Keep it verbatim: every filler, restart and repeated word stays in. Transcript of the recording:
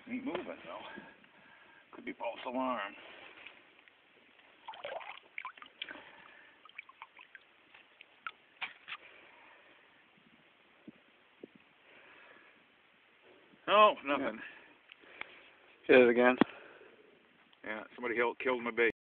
Ain't moving though. Could be false alarm. Oh, nothing. Hit it again. Yeah, somebody killed my bait.